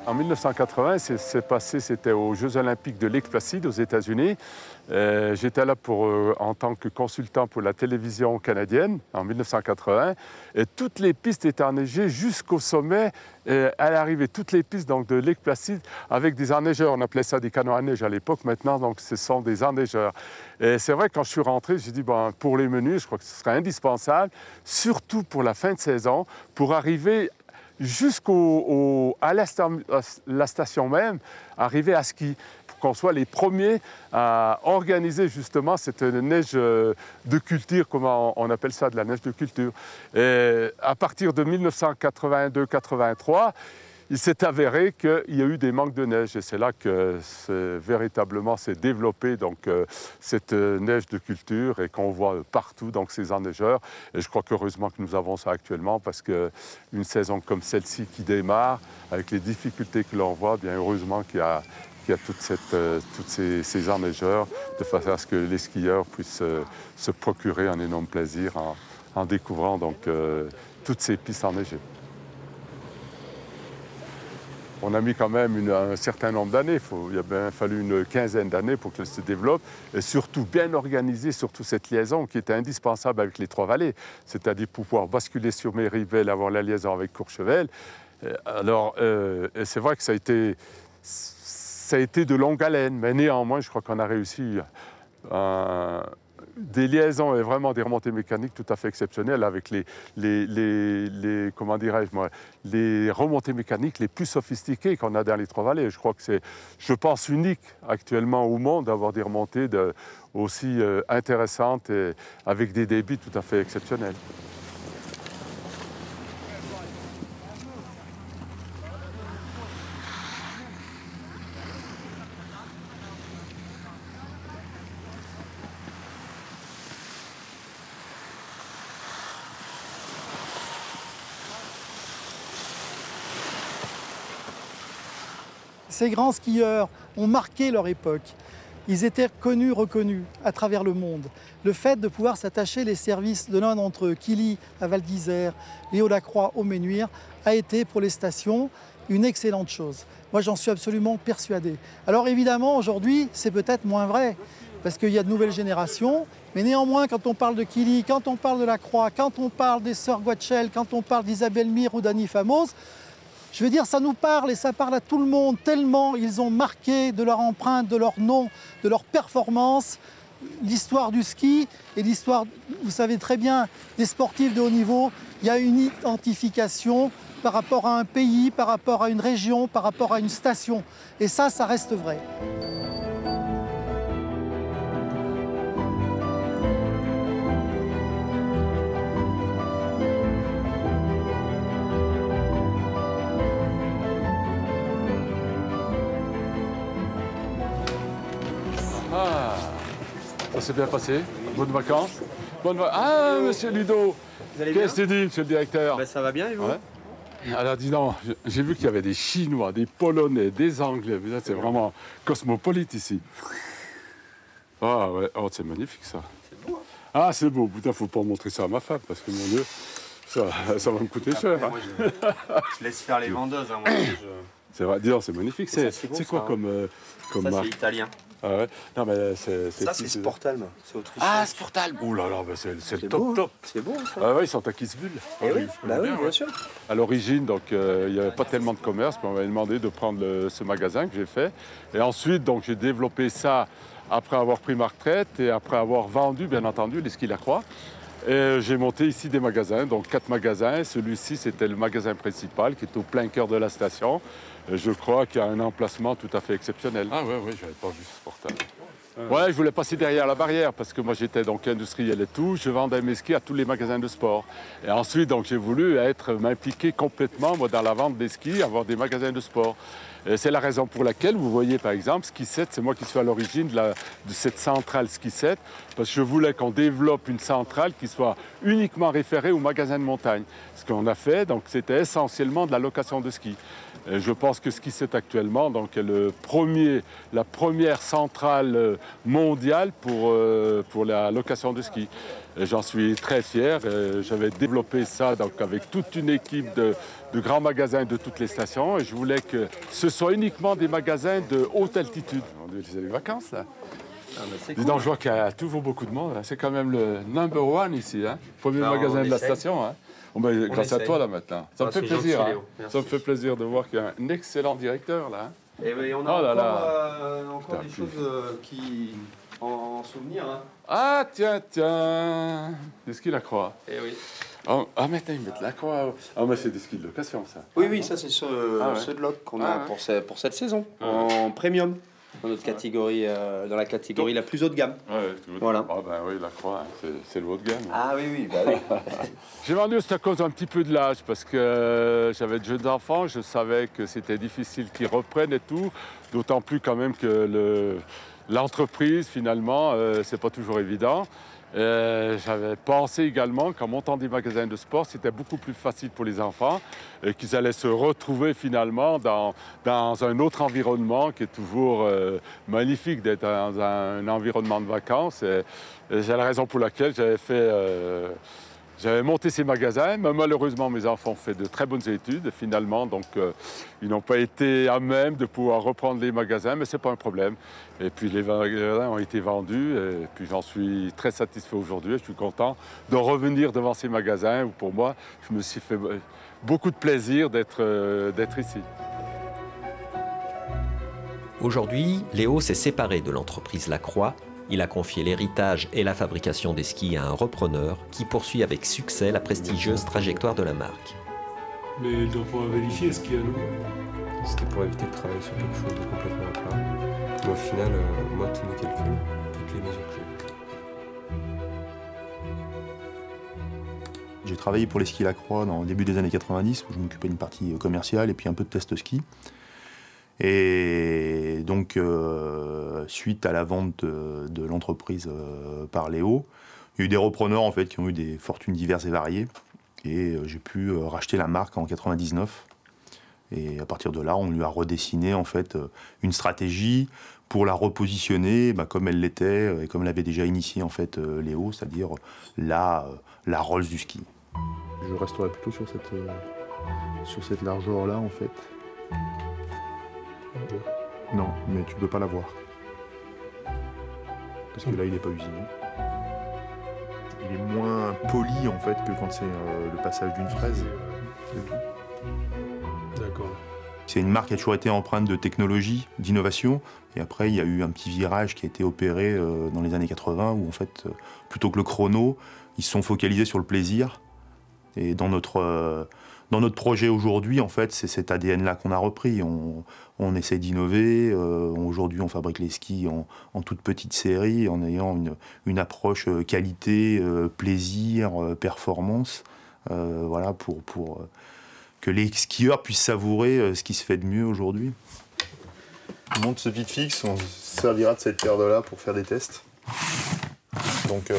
en 1980, c'est passé, c'était aux Jeux olympiques de Lake Placid aux États-Unis. J'étais là en tant que consultant pour la télévision canadienne en 1980. Et toutes les pistes étaient enneigées jusqu'au sommet. À l'arrivée, toutes les pistes donc, de Lake Placid avec des enneigeurs. On appelait ça des canots à neige à l'époque. Maintenant, donc, ce sont des enneigeurs. Et c'est vrai, quand je suis rentré, j'ai dit, bon, pour les menus, je crois que ce serait indispensable, surtout pour la fin de saison, pour arriver jusqu'à la station même, arriver à ski, pour qu'on soit les premiers à organiser justement cette neige de culture, comme on appelle ça, de la neige de culture. Et à partir de 1982-83, il s'est avéré qu'il y a eu des manques de neige et c'est là que véritablement s'est développée donc, cette neige de culture et qu'on voit partout donc, ces enneigeurs. Et je crois qu'heureusement que nous avons ça actuellement parce qu'une saison comme celle-ci qui démarre, avec les difficultés que l'on voit, bien heureusement qu'il y a toutes ces enneigeurs de façon à ce que les skieurs puissent se procurer un énorme plaisir en découvrant donc, toutes ces pistes enneigées. On a mis quand même un certain nombre d'années. Il a bien fallu une quinzaine d'années pour qu'elle se développe et surtout bien organiser surtout cette liaison qui était indispensable avec les Trois-Vallées, c'est-à-dire pouvoir basculer sur Méribel, avoir la liaison avec Courchevel. Alors, c'est vrai que ça a été de longue haleine, mais néanmoins, je crois qu'on a réussi des liaisons et vraiment des remontées mécaniques tout à fait exceptionnelles avec comment dirais-je moi, les remontées mécaniques les plus sophistiquées qu'on a dans les Trois-Vallées. Je crois que c'est, je pense, unique actuellement au monde d'avoir des remontées aussi intéressantes et avec des débits tout à fait exceptionnels. Ces grands skieurs ont marqué leur époque. Ils étaient connus, reconnus à travers le monde. Le fait de pouvoir s'attacher les services de l'un d'entre eux, Killy à Val d'Isère, Léo Lacroix au Ménuire, a été pour les stations une excellente chose. Moi, j'en suis absolument persuadé. Alors évidemment, aujourd'hui, c'est peut-être moins vrai, parce qu'il y a de nouvelles générations, mais néanmoins, quand on parle de Killy, quand on parle de Lacroix, quand on parle des sœurs Guachel, quand on parle d'Isabelle Mire ou d'Annie Famos, je veux dire, ça nous parle et ça parle à tout le monde, tellement ils ont marqué de leur empreinte, de leur nom, de leur performance, l'histoire du ski et l'histoire, vous savez très bien, des sportifs de haut niveau. Il y a une identification par rapport à un pays, par rapport à une région, par rapport à une station. Et ça reste vrai. Ça s'est bien passé. Bonnes vacances. Ah, monsieur Ludo. Qu'est-ce que tu dis, monsieur le directeur? Ben, ça va bien, et vous? Ouais. Alors, dis donc, j'ai vu qu'il y avait des Chinois, des Polonais, des Anglais. C'est vraiment cosmopolite ici. Ah, ouais. Oh, c'est magnifique, ça. C'est beau. Hein? Ah, c'est beau. Putain, faut pas montrer ça à ma femme, parce que, mon Dieu, ça va me coûter cher. Hein. Moi, je laisse faire les vendeuses. Hein, moi, C'est vrai, dis donc, c'est magnifique. C'est quoi comme ça, marque? C'est italien. Ah ouais. Non, mais c'est ça, c'est Sportalm. C'est autrichien. Ah, Sportalm. Ouh là là, bah c'est le top, beau, top. C'est beau, ça. Ah ouais, ils sont à Kitzbühel. Eh oui, bah oui, bien sûr. À l'origine, donc, il n'y avait pas tellement de commerce, mais on m'avait demandé de prendre ce magasin que j'ai fait. Et ensuite, donc, j'ai développé ça après avoir pris ma retraite et après avoir vendu, bien entendu, les skis Lacroix. Et j'ai monté ici des magasins, donc 4 magasins. Celui-ci, c'était le magasin principal qui est au plein cœur de la station. Et je crois qu'il y a un emplacement tout à fait exceptionnel. Ah ouais, je n'avais pas vu ce Sportalm. Ouais, je voulais passer derrière la barrière parce que moi j'étais donc industriel et tout. Je vendais mes skis à tous les magasins de sport. Et ensuite, donc, j'ai voulu m'impliquer complètement moi, dans la vente des skis, avoir des magasins de sport. C'est la raison pour laquelle, vous voyez par exemple, Ski 7, c'est moi qui suis à l'origine de cette centrale Ski 7, parce que je voulais qu'on développe une centrale qui soit uniquement référée aux magasins de montagne. Ce qu'on a fait, donc, c'était essentiellement de la location de ski. Je pense que Ski 7 actuellement donc, est la première centrale mondiale pour la location de ski. J'en suis très fier. J'avais développé ça donc, avec toute une équipe de grands magasins de toutes les stations. Et je voulais que ce soit uniquement des magasins de haute altitude. On est les vacances, là. Ah, dis donc, cool. Je vois qu'il y a toujours beaucoup de monde. C'est quand même le number one ici. Hein? Premier magasin de la station. Hein? Bon, ben, grâce à toi, là, maintenant. Ça me fait plaisir. Hein? Ça me fait plaisir de voir qu'il y a un excellent directeur, là. Et oui, on a encore des choses qui... en souvenir. Hein. Ah, tiens. Des skis Lacroix. Eh oui. Oh, ah, mais ils mettent Lacroix. Ah, mais c'est des skis de location, ça. Oui, ça, c'est ceux de loc qu'on a pour cette saison, en premium. Dans notre catégorie, dans la catégorie la plus haut de gamme. Voilà. Ah ben oui, Lacroix, c'est le haut de gamme. Ah oui, bah oui. J'ai vendu, c'est à cause un petit peu de l'âge, parce que j'avais de jeunes enfants, je savais que c'était difficile qu'ils reprennent et tout, d'autant plus quand même que l'entreprise, finalement, c'est pas toujours évident. J'avais pensé également qu'en montant des magasins de sport, c'était beaucoup plus facile pour les enfants et qu'ils allaient se retrouver finalement dans un autre environnement qui est toujours magnifique d'être dans un environnement de vacances. C'est la raison pour laquelle j'avais monté ces magasins, mais malheureusement, mes enfants ont fait de très bonnes études, finalement, donc ils n'ont pas été à même de pouvoir reprendre les magasins, mais ce n'est pas un problème. Et puis les magasins ont été vendus, et puis j'en suis très satisfait aujourd'hui. Je suis content de revenir devant ces magasins où, pour moi, je me suis fait beaucoup de plaisir d'être ici. Aujourd'hui, Léo s'est séparé de l'entreprise Lacroix. Il a confié l'héritage et la fabrication des skis à un repreneur qui poursuit avec succès la prestigieuse trajectoire de la marque. Mais il doit pouvoir vérifier ce qu'il y a nous. C'était pour éviter de travailler sur quelque chose de complètement à plat. Mais au final, moi, tous mes calculs, toutes les mesures que j'ai travaillé pour les skis Lacroix au début des années 90, où je m'occupais d'une partie commerciale et puis un peu de test ski. Et donc, suite à la vente de l'entreprise par Léo, il y a eu des repreneurs en fait, qui ont eu des fortunes diverses et variées. Et j'ai pu racheter la marque en 99. Et à partir de là, on lui a redessiné en fait, une stratégie pour la repositionner comme elle l'était et comme l'avait déjà initié en fait, Léo, c'est-à-dire la Rolls du ski. Je resterai plutôt sur cette largeur-là en fait. Non, mais tu peux pas l'avoir. Parce que là, il n'est pas usiné. Il est moins poli en fait que quand c'est le passage d'une fraise. D'accord. C'est une marque qui a toujours été empreinte de technologie, d'innovation. Et après, il y a eu un petit virage qui a été opéré dans les années 80 où en fait, plutôt que le chrono, ils se sont focalisés sur le plaisir. Et dans notre projet aujourd'hui, en fait, c'est cet ADN-là qu'on a repris. On essaie d'innover. Aujourd'hui, on fabrique les skis en toute petite série, en ayant une approche qualité, plaisir, performance, voilà, pour que les skieurs puissent savourer ce qui se fait de mieux aujourd'hui. On monte ce vide fixe, on servira de cette paire-là pour faire des tests. Donc,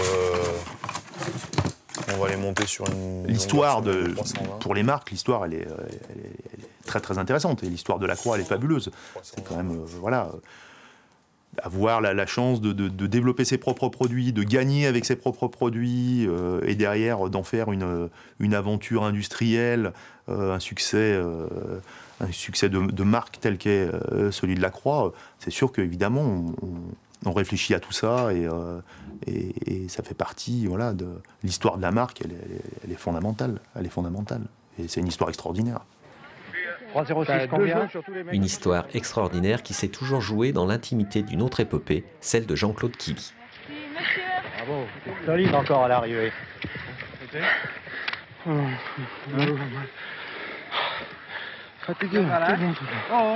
on va les monter sur une... L'histoire pour les marques, l'histoire, elle est très très intéressante. Et l'histoire de Lacroix, elle est fabuleuse. C'est quand même, voilà, avoir la chance de développer ses propres produits, de gagner avec ses propres produits, et derrière d'en faire une aventure industrielle, un succès de marque tel qu'est celui de Lacroix. C'est sûr qu'évidemment, on réfléchit à tout ça et ça fait partie, voilà, de l'histoire de la marque. Elle est fondamentale. Elle est fondamentale. Et c'est une histoire extraordinaire. 306 combien ? Une histoire extraordinaire qui s'est toujours jouée dans l'intimité d'une autre épopée, celle de Jean-Claude Killy. Bravo, c'est solide encore à l'arrivée. Fatigué, c'est bon tout ça. Oh,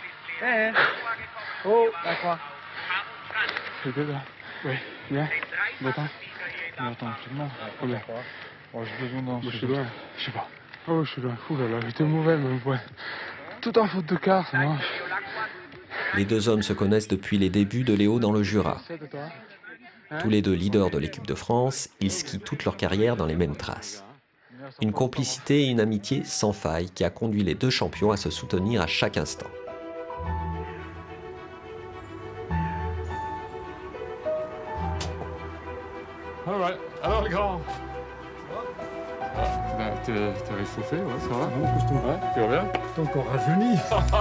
d'accord. C'était là. Oui, bien. Bon temps. Attends, absolument. Combien ? Oh, j'ai besoin d'un... Je sais pas. Je sais pas. Oh, je suis là. Ouh là là, j'étais mauvais même. Ouais. Tout en faute de quart, ça marche. Les deux hommes se connaissent depuis les débuts de Léo dans le Jura. Tous les deux leaders de l'équipe de France, ils skient toute leur carrière dans les mêmes traces. Une complicité et une amitié sans faille qui a conduit les deux champions à se soutenir à chaque instant. All right. Alors les grand. T'es réchauffé, ouais, ça va? Ouais, tu vas bien? T'es encore rajeuni.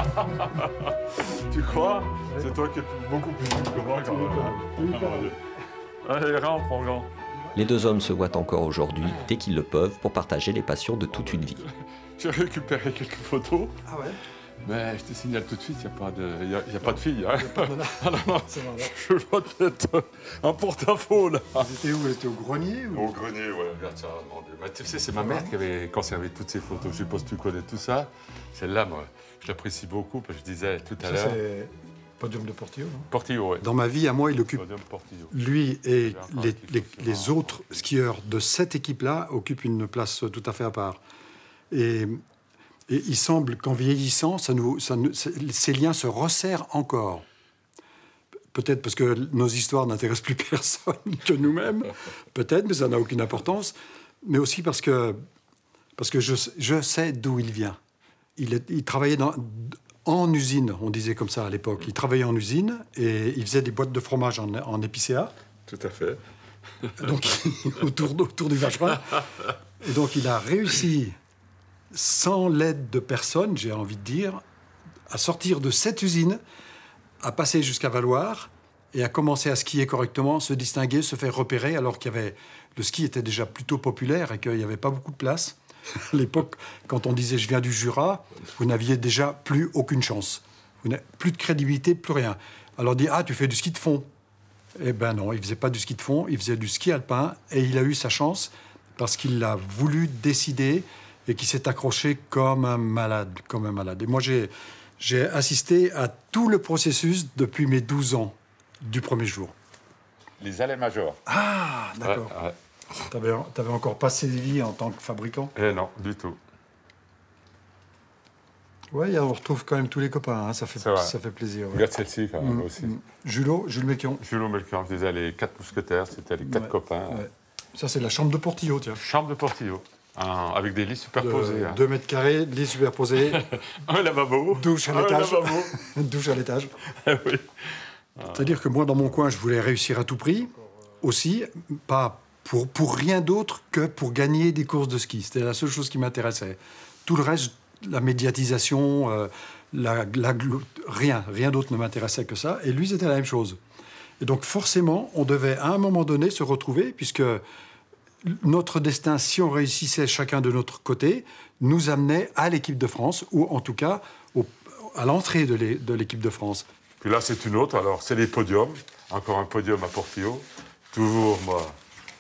Tu crois? C'est toi qui es beaucoup plus jeune que moi, quand même. Allez, rentre, mon grand. Les deux hommes se voient encore aujourd'hui, dès qu'ils le peuvent, pour partager les passions de toute une vie. J'ai récupéré quelques photos. Ah ouais? Mais je te signale tout de suite, il n'y a pas de fille. Hein. Ah non, non. Je vois peut-être un porte-à-faux, là. Ils étaient où? Ils étaient au grenier ou... Au grenier, ouais, regarde ça, mon Dieu. Mais tu sais, c'est ma mère qui avait conservé toutes ces photos. Je suppose que tu connais tout ça. Celle-là, moi, je l'apprécie beaucoup, parce que je disais tout à l'heure... c'est Podium de Portillo, non? Portillo, oui. Dans ma vie, à moi, il occupe... Podium Portillo. Lui et les autres skieurs de cette équipe-là occupent une place tout à fait à part. Et il semble qu'en vieillissant, ces liens se resserrent encore. Peut-être parce que nos histoires n'intéressent plus personne que nous-mêmes, peut-être, mais ça n'a aucune importance. Mais aussi parce que je sais d'où il vient. Il travaillait en usine, on disait comme ça à l'époque. Il travaillait en usine et il faisait des boîtes de fromage en épicéa. Tout à fait. Donc, autour du vacherin. Et donc, il a réussi, sans l'aide de personne, j'ai envie de dire, à sortir de cette usine, à passer jusqu'à Valloire et à commencer à skier correctement, se distinguer, se faire repérer, alors le ski était déjà plutôt populaire et qu'il n'y avait pas beaucoup de place. À l'époque, quand on disait « je viens du Jura », vous n'aviez déjà plus aucune chance. Vous n'avez plus de crédibilité, plus rien. Alors on dit « ah, tu fais du ski de fond ». Eh ben non, il ne faisait pas du ski de fond, il faisait du ski alpin et il a eu sa chance parce qu'il a voulu décider et qu'il s'est accroché comme un malade, comme un malade. Et moi, j'ai assisté à tout le processus depuis mes 12 ans, du premier jour. Les allées majors. Ah, d'accord. Ouais, ouais. T'avais encore pas sévi en tant que fabricant? Eh non, du tout. Oui, on retrouve quand même tous les copains, hein. Ça fait plaisir. Ouais. Regarde celle-ci quand même aussi. Jules Méquion. Jules Méquion, je disais les 4 mousquetaires, c'était les 4 copains. Ouais. Ça, c'est la chambre de Portillo, tiens. Chambre de Portillo, avec des lits superposés. 2 mètres carrés, lits superposés. Un lavabo. Douche à l'étage. Douche à l'étage. Oui. C'est-à-dire que moi, dans mon coin, je voulais réussir à tout prix, aussi, pas pour rien d'autre que pour gagner des courses de ski. C'était la seule chose qui m'intéressait. Tout le reste, la médiatisation, rien d'autre ne m'intéressait que ça. Et lui, c'était la même chose. Et donc, forcément, on devait, à un moment donné, se retrouver, puisque notre destin, si on réussissait chacun de notre côté, nous amenait à l'équipe de France, ou en tout cas à l'entrée de l'équipe de France. Puis là, c'est une autre. Alors, c'est les podiums. Encore un podium à Portillo. Toujours, moi,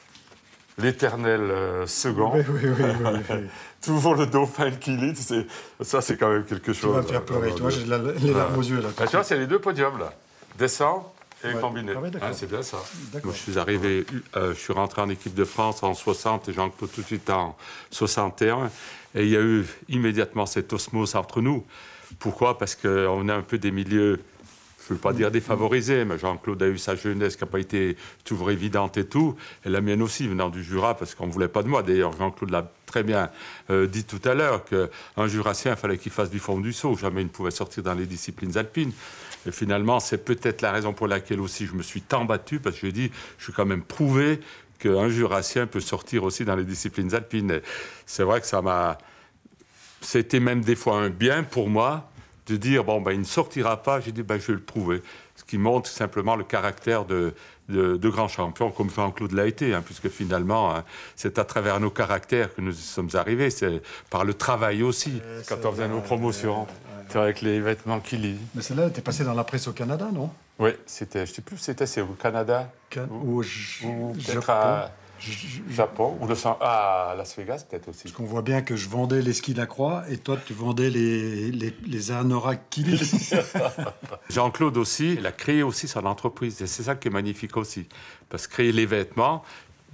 l'éternel second. Oui. Toujours le dauphin qui lit. Ça, c'est quand même quelque chose. Tu vas me faire pleurer. Toi, j'ai les larmes aux yeux, là. Tu vois, c'est les 2 podiums, là. Descend et combiné. Ah, c'est bien ça. Moi, je suis rentré en équipe de France en 60 et Jean-Claude tout de suite en 61. Et il y a eu immédiatement cette osmose entre nous. Pourquoi? Parce qu'on a un peu des milieux, je ne veux pas dire défavorisés, mais Jean-Claude a eu sa jeunesse qui n'a pas été toujours évidente et tout. Et la mienne aussi, venant du Jura, parce qu'on ne voulait pas de moi. D'ailleurs, Jean-Claude l'a très bien dit tout à l'heure, qu'un Jurassien, il fallait qu'il fasse du fond du saut. Jamais il ne pouvait sortir dans les disciplines alpines. Et finalement, c'est peut-être la raison pour laquelle aussi je me suis tant battu, parce que je dis, je suis quand même prouvé qu'un Jurassien peut sortir aussi dans les disciplines alpines. Et c'est vrai que ça m'a... C'était même des fois un bien pour moi de dire, bon, ben, il ne sortira pas. J'ai dit, ben, je vais le prouver. Ce qui montre simplement le caractère de grands champions, comme Jean-Claude l'a été, hein, puisque finalement, hein, c'est à travers nos caractères que nous y sommes arrivés. C'est par le travail aussi, quand on faisait nos promotions. C'est avec les vêtements qu'il lit. Mais celle-là, elle était passée dans la presse au Canada, non? Oui, c'était, je ne sais plus, c'est au Canada ou peut-être à Japon, ou à Las Vegas, peut-être aussi. Parce qu'on voit bien que je vendais les skis Lacroix et toi, tu vendais les anoraks Kili. Jean-Claude aussi, il a créé aussi son entreprise. Et c'est ça qui est magnifique aussi. Parce que créer les vêtements,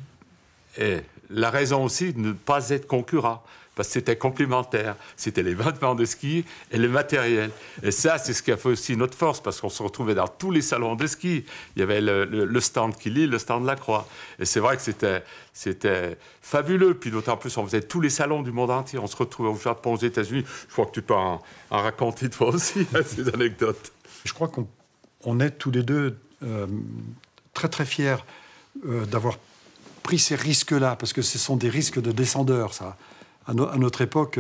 et la raison aussi de ne pas être concurrent. Parce que c'était complémentaire. C'était les vêtements de ski et le matériel. Et ça, c'est ce qui a fait aussi notre force, parce qu'on se retrouvait dans tous les salons de ski. Il y avait le stand Kili, le stand Lacroix. Et c'est vrai que c'était fabuleux. Puis d'autant plus, on faisait tous les salons du monde entier. On se retrouvait au Japon, aux États-Unis. Je crois que tu peux en raconter toi aussi, ces anecdotes. Je crois qu'on est tous les deux très, très fiers d'avoir pris ces risques-là, parce que ce sont des risques de descendeurs, ça. À notre époque,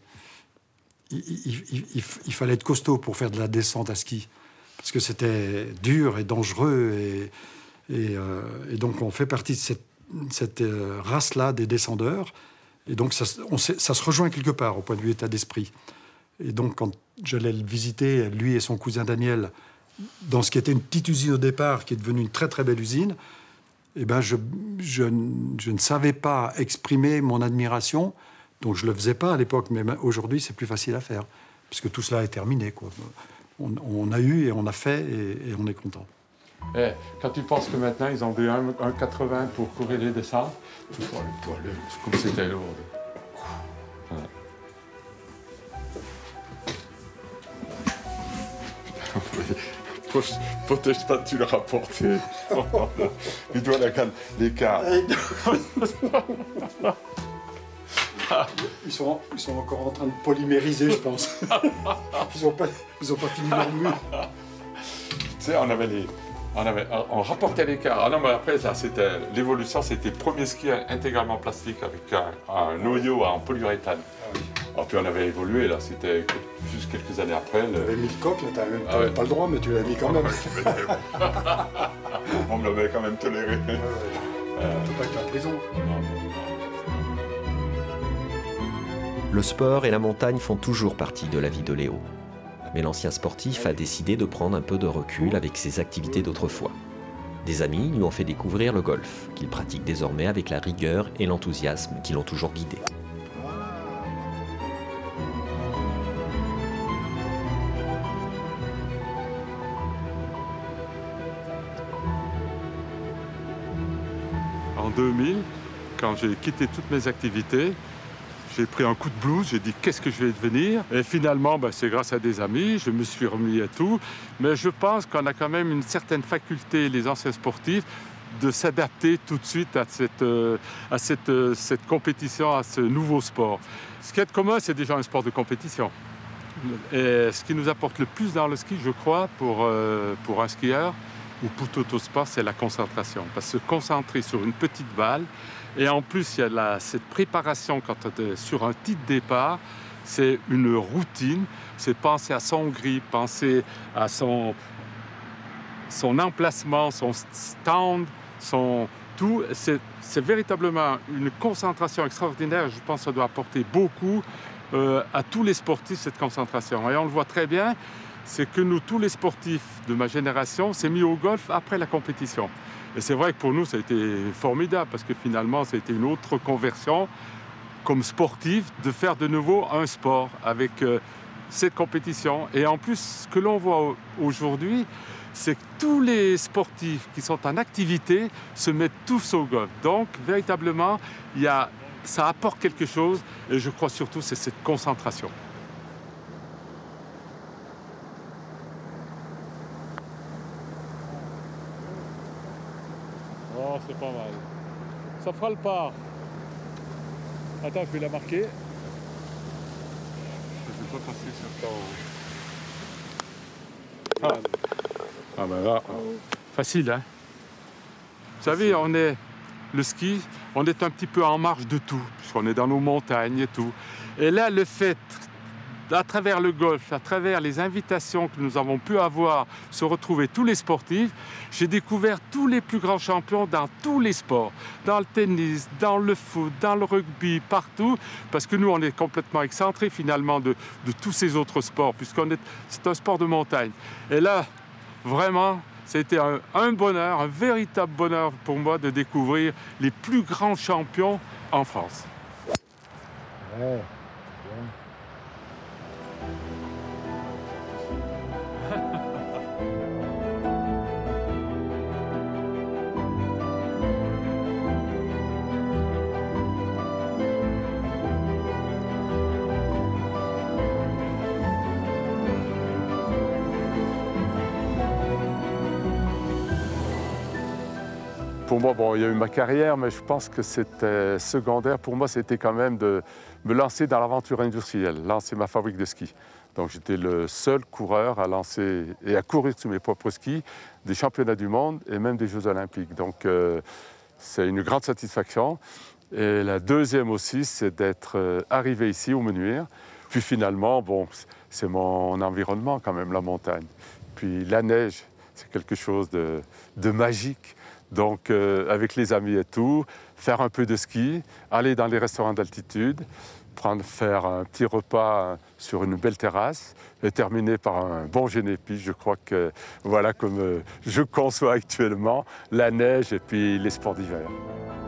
il fallait être costaud pour faire de la descente à ski, parce que c'était dur et dangereux, et donc on fait partie de cette race-là des descendeurs, et donc ça se rejoint quelque part au point de vue état d'esprit. Et donc quand j'allais le visiter, lui et son cousin Daniel, dans ce qui était une petite usine au départ, qui est devenue une très très belle usine, eh ben je ne savais pas exprimer mon admiration, donc je ne le faisais pas à l'époque, mais aujourd'hui c'est plus facile à faire, puisque tout cela est terminé, quoi. On a eu et on a fait et on est content. Et quand tu penses que maintenant ils ont des 1,80 pour courir les descentes, tu vois le poids, comme c'était lourd. Ouais. Protège pas, tu l'as rapporté. Il doit l'écart. Ils sont encore en train de polymériser, je pense. Ils n'ont pas fini leur mur. Tu sais, on rapportait l'écart. Ah non, mais après, l'évolution, c'était le premier ski intégralement plastique avec un noyau en polyuréthane. Ah oui. Ah, puis on avait évolué, là, c'était juste quelques années après. Tu avais mis le coq, là, tu n'avais même pas le droit, mais tu l'as mis quand même. On me l'avait quand même toléré. Ouais. Pas que la prison. Le sport et la montagne font toujours partie de la vie de Léo. Mais l'ancien sportif a décidé de prendre un peu de recul avec ses activités d'autrefois. Des amis lui ont fait découvrir le golf, qu'il pratique désormais avec la rigueur et l'enthousiasme qui l'ont toujours guidé. En 2000, quand j'ai quitté toutes mes activités, j'ai pris un coup de blues, j'ai dit qu'est-ce que je vais devenir. Et finalement, c'est grâce à des amis, je me suis remis à tout. Mais je pense qu'on a quand même une certaine faculté, les anciens sportifs, de s'adapter tout de suite à cette compétition, à ce nouveau sport. Ce qui est commun, c'est déjà un sport de compétition. Et ce qui nous apporte le plus dans le ski, je crois, pour un skieur ou pour tout autre sport, c'est la concentration. Parce que se concentrer sur une petite balle, et en plus, il y a cette préparation quand on est sur un petit départ, c'est une routine, c'est penser à son grip, penser à son emplacement, son stand, tout. C'est véritablement une concentration extraordinaire. Je pense que ça doit apporter beaucoup à tous les sportifs, cette concentration. Et on le voit très bien, c'est que nous, tous les sportifs de ma génération, s'est mis au golf après la compétition. Et c'est vrai que pour nous, ça a été formidable, parce que finalement, ça a été une autre conversion, comme sportif, de faire de nouveau un sport avec cette compétition. Et en plus, ce que l'on voit aujourd'hui, c'est que tous les sportifs qui sont en activité se mettent tous au golf. Donc, véritablement, ça apporte quelque chose, et je crois surtout, c'est cette concentration. Oh, c'est pas mal. Ça fera le par. Attends, je vais la marquer. Je ne vais pas passer sur ton... Ah ben là, facile, hein. Vous savez, le ski, on est un petit peu en marge de tout, puisqu'on est dans nos montagnes et tout. Et là, le fait, à travers le golf, à travers les invitations que nous avons pu avoir, se retrouver tous les sportifs, j'ai découvert tous les plus grands champions dans tous les sports, dans le tennis, dans le foot, dans le rugby, partout, parce que nous, on est complètement excentrés finalement de tous ces autres sports, c'est un sport de montagne. Et là, vraiment, c'était un bonheur, un véritable bonheur pour moi de découvrir les plus grands champions en France. Ouais. Pour moi, il y a eu ma carrière, mais je pense que c'était secondaire. Pour moi, c'était quand même de me lancer dans l'aventure industrielle, lancer ma fabrique de ski. Donc j'étais le seul coureur à lancer et à courir sur mes propres skis des championnats du monde et même des Jeux olympiques. Donc c'est une grande satisfaction. Et la deuxième aussi, c'est d'être arrivé ici au Menuire. Puis finalement, bon, c'est mon environnement quand même, la montagne. Puis la neige, c'est quelque chose de magique. Donc avec les amis et tout, faire un peu de ski, aller dans les restaurants d'altitude, faire un petit repas sur une belle terrasse et terminer par un bon génépi. Je crois que voilà comme je conçois actuellement la neige et puis les sports d'hiver.